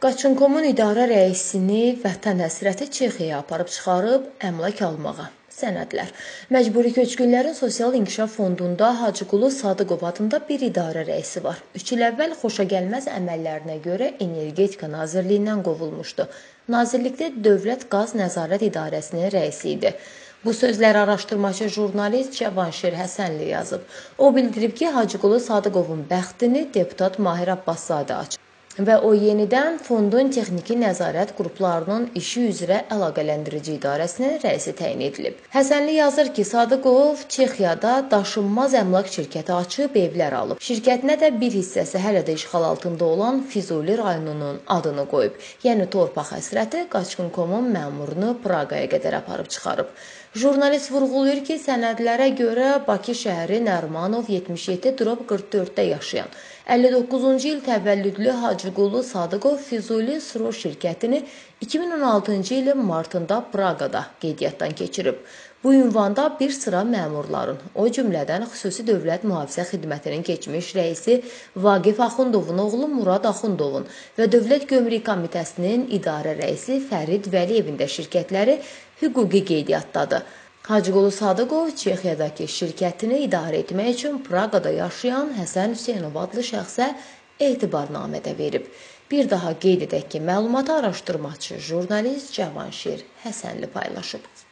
Qaçınkomun idarə rəisini vətən həsrəti Çexiyaya aparıb çıxarıb əmlak almağa. Sənədlər. Məcburi köçkünlərin sosial inkişaf fondunda Hacıqulu Sadıqov adında bir idarə rəisi var. 3 il əvvəl xoşagəlməz əməllərinə görə Energetika Nazirliyindən qovulmuşdu. Nazirlikdə Dövlət Qaz Nəzarət İdarəsinin rəisi idi. Bu sözləri araşdırmacı jurnalist Cavanşir Həsənli yazıb. O bildirib ki, Hacıqulu Sadıqovun bəxtini deputat Mahir Abbaszadə açıb və o yenidən fondun texniki nəzarət qruplarının işi üzrə əlaqələndirici idarəsinin rəisi təyin edilib. Həsənli yazır ki, Sadıqov Çexiyada daşınmaz əmlak şirkəti açıb evlər alıb. Şirkətinə də bir hissəsi hələ də işğal altında olan Füzuli rayonunun adını qoyub. Yəni torpaq həsrəti Qaçınkomun məmurunu Praqaya qədər aparıb çıxarıb. Jurnalist vurğulayır ki, sənədlərə görə Bakı şəhəri Nərimanov 77-44-də yaşayan 59-cu il təvəllüdlü Hacıqulu Sadıqov Füzuli Sro şirkətini 2016-cı ilin martında Praqada qeydiyyatdan keçirib. Bu ünvanda bir sıra məmurların, o cümlədən xüsusi dövlət mühafizə xidmətinin keçmiş rəisi Vaqif Axundovun oğlu Murad Axundovun və Dövlət Gömrük Komitəsinin idarə rəisi Fərid Vəliyevin də şirkətləri hüquqi qeydiyyatdadır. Hacıqulu Sadıqov Çexiyadakı şirkətini idarə etmək üçün Praqada yaşayan Həsən Hüseynov adlı şəxsə etibarnamədə verib. Bir daha qeyd edək ki, məlumatı araşdırmacı jurnalist Cavanşir Həsənli paylaşıb.